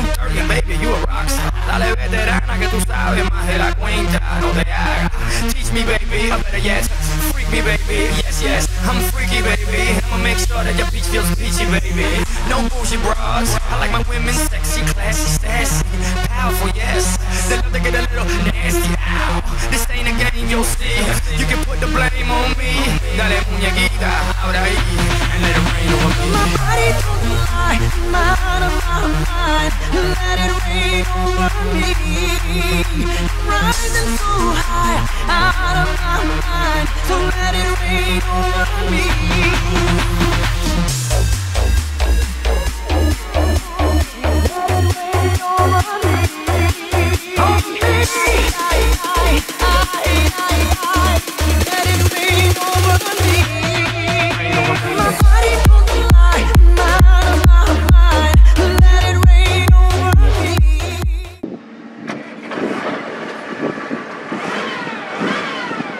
I'm dirty, baby, you a rockstar. Dale veterana que tú sabes más de la cuenta. No te hagas. Teach me, baby, or better yet, freak me, baby. Yes, yes, I'm freaky, baby. I'ma make sure that your beach feels peachy, baby. No bullshit bras. I like my women sexy, classy, sassy, powerful, yes. They love to get a little nasty. Ow, this ain't a game, you'll see. You can put the blame on me. Dale muñequita, ahora ahí, and let it rain over me. My body don't lie, mind of my mind. Let it rain over me. Rising so